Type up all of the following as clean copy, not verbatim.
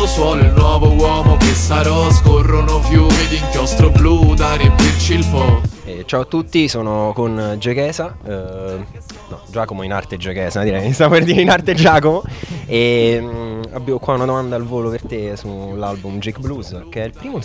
sottosuolo il nuovo uomo che sarò. Scorrono fiumi di inchiostro blu da riempirci il po'. Ciao a tutti, sono con Giachesa, no, Giacomo in arte Giachesa direi, stavo per dire in arte Giacomo. E abbiamo qua una domanda al volo per te sull'album Jake Blues, che è il primo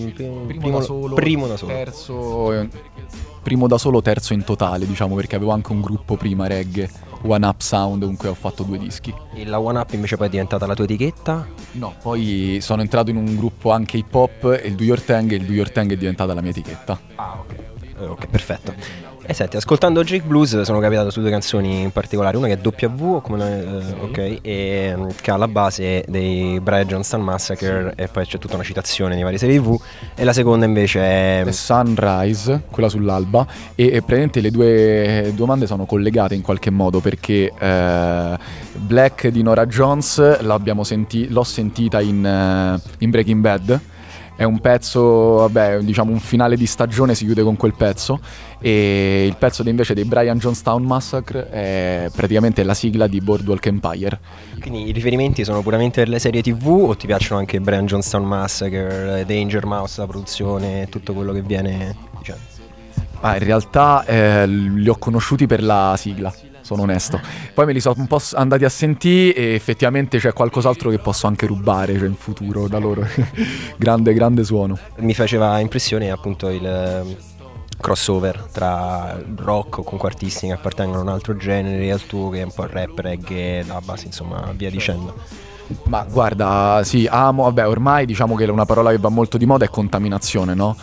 da solo. Terzo, primo da solo, terzo in totale, diciamo, perché avevo anche un gruppo prima reggae, One Up Sound, con cui ho fatto 2 dischi. E la One Up invece poi è diventata la tua etichetta? No, poi sono entrato in un gruppo anche hip hop, e il Do Your Thang, e il Do Your Thang è diventata la mia etichetta. Ah, ok, perfetto. E senti, ascoltando Jake Blues sono capitato su 2 canzoni in particolare, una che è W, ok, e che ha la base dei Brian Johnstown Massacre, e poi c'è tutta una citazione nei vari serie TV, e la seconda invece è Sunrise, quella sull'alba, e praticamente le due domande sono collegate in qualche modo, perché Black di Norah Jones l'ho sentita in Breaking Bad. È un pezzo, vabbè, diciamo un finale di stagione, si chiude con quel pezzo. E il pezzo invece dei Brian Johnstown Massacre è praticamente la sigla di Boardwalk Empire. Quindi i riferimenti sono puramente per le serie TV, o ti piacciono anche Brian Johnstown Massacre, Danger Mouse, la produzione, tutto quello che viene, diciamo? In realtà li ho conosciuti per la sigla, sono onesto. Poi me li sono un po' andati a sentire, e effettivamente c'è qualcos'altro che posso anche rubare, cioè in futuro da loro. grande suono. Mi faceva impressione appunto il crossover tra rock o comunque artisti che appartengono a un altro genere e al tuo, che è un po' rap, reggae, dubstep, insomma via dicendo. Ma guarda, sì, amo, vabbè, ormai diciamo che una parola che va molto di moda è contaminazione, no?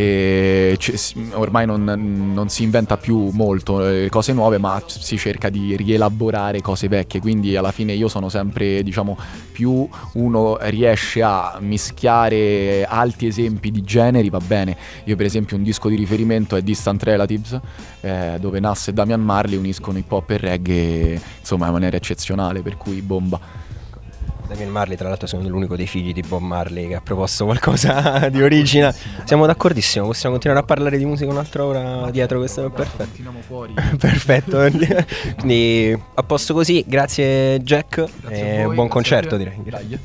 E ormai non si inventa più molto cose nuove, ma si cerca di rielaborare cose vecchie, quindi alla fine io sono sempre, diciamo, più uno riesce a mischiare alti esempi di generi, va bene. Io per esempio un disco di riferimento è Distant Relatives, dove Nas e Damian Marley uniscono hip hop e reggae, insomma, in maniera eccezionale, per cui bomba. Damian Marley tra l'altro sono l'unico dei figli di Bob Marley che ha proposto qualcosa di origine. Siamo d'accordissimo, possiamo continuare a parlare di musica un'altra ora dietro, questo è perfetto. Continuiamo fuori. Perfetto. Quindi a posto così, grazie Jack, Grazie a voi, buon grazie concerto a te. direi. Dai.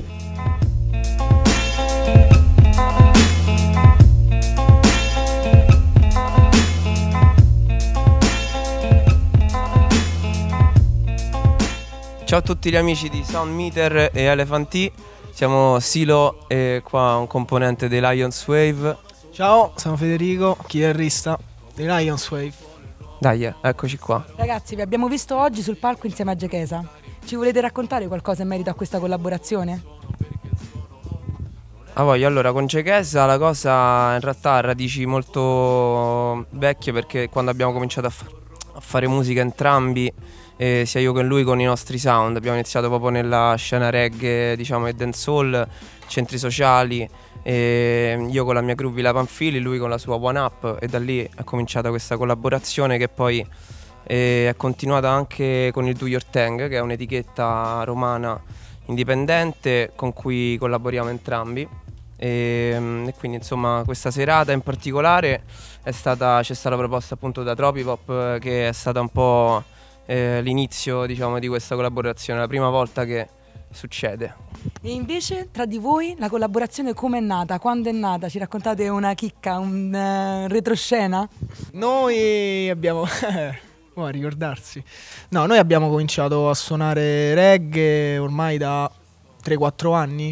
Ciao a tutti gli amici di Sound Meter e Elephant Tea, siamo Silo e qua un componente dei Lions Wave. Ciao, sono Federico, chitarrista dei Lions Wave. Dai, eccoci qua. Ragazzi, vi abbiamo visto oggi sul palco insieme a Giachesa. Ci volete raccontare qualcosa in merito a questa collaborazione? A voglia, allora con Giachesa la cosa in realtà ha radici molto vecchie, perché quando abbiamo cominciato a fare musica entrambi, sia io che lui, con i nostri sound abbiamo iniziato proprio nella scena reggae, diciamo, e dancehall, centri sociali, io con la mia groove La Panfili, lui con la sua One Up, e da lì è cominciata questa collaborazione che poi è continuata anche con il Do Your Thang, che è un'etichetta romana indipendente con cui collaboriamo entrambi, e quindi insomma questa serata in particolare c'è stata proposta appunto da Tropipop, che è stata un po' l'inizio, diciamo, di questa collaborazione, la prima volta che succede. E invece tra di voi la collaborazione come è nata? Quando è nata? Ci raccontate una chicca, un retroscena? Noi abbiamo... a ricordarsi. No, noi abbiamo cominciato a suonare reggae ormai da 3-4 anni.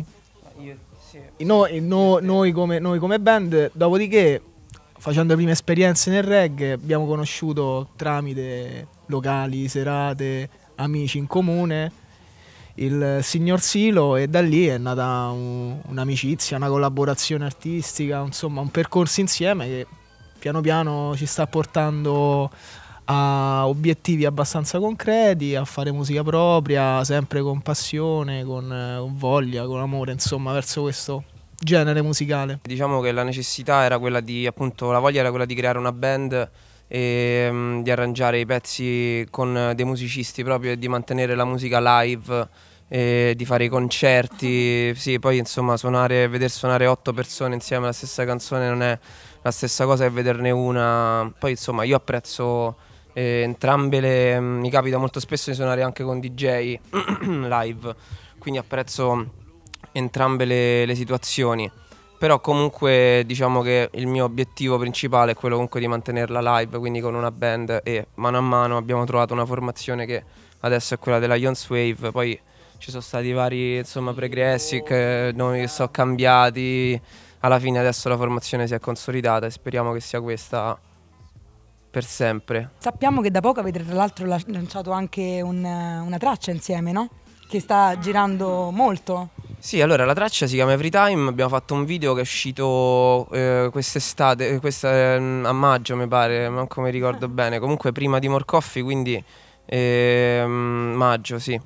Noi come band, dopodiché, facendo le prime esperienze nel reggae, abbiamo conosciuto tramite locali, serate, amici in comune, il signor Silo, e da lì è nata un'amicizia, una collaborazione artistica, insomma un percorso insieme che piano piano ci sta portando a obiettivi abbastanza concreti, a fare musica propria, sempre con passione, con voglia, con amore, insomma, verso questo genere musicale. Diciamo che la necessità era quella di, appunto, la voglia era quella di creare una band e di arrangiare i pezzi con dei musicisti proprio, e di mantenere la musica live, e di fare i concerti. Sì, poi insomma veder suonare 8 persone insieme la stessa canzone non è la stessa cosa che vederne una. Poi insomma io apprezzo entrambe mi capita molto spesso di suonare anche con DJ live, quindi apprezzo entrambe le situazioni. Però comunque diciamo che il mio obiettivo principale è quello comunque di mantenerla live, quindi con una band, e mano a mano abbiamo trovato una formazione che adesso è quella della Ions Wave. Poi ci sono stati vari, insomma, pregressi, nomi che sono cambiati, alla fine adesso la formazione si è consolidata e speriamo che sia questa per sempre. Sappiamo che da poco avete tra l'altro lanciato anche una traccia insieme, no? Che sta girando molto. Sì, allora la traccia si chiama Everytime, abbiamo fatto un video che è uscito quest'estate, a maggio mi pare, manco mi ricordo bene, comunque prima di More Coffee, quindi maggio, sì.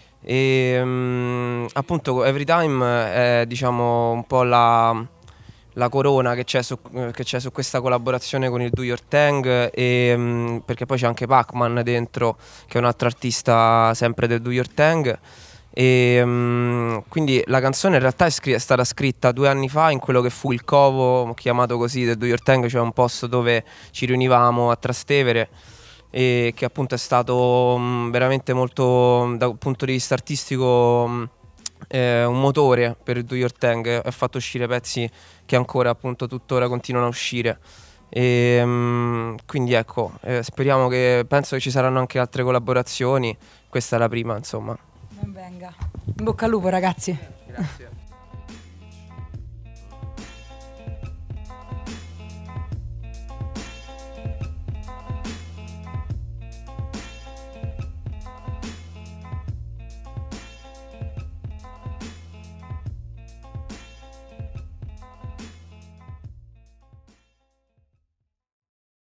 E appunto Everytime è, diciamo, un po' la corona che c'è su questa collaborazione con il Do Your Thing, perché poi c'è anche Pacman dentro, che è un altro artista sempre del Do Your Thing. E quindi la canzone in realtà è stata scritta 2 anni fa in quello che fu il covo, chiamato così, del Do Your Thing, cioè un posto dove ci riunivamo a Trastevere, e che appunto è stato veramente molto, da un punto di vista artistico, un motore per il Do Your Thing. Ha fatto uscire pezzi che ancora appunto tuttora continuano a uscire. E quindi ecco, penso che ci saranno anche altre collaborazioni, questa è la prima, insomma. Ben venga. In bocca al lupo, ragazzi. Grazie.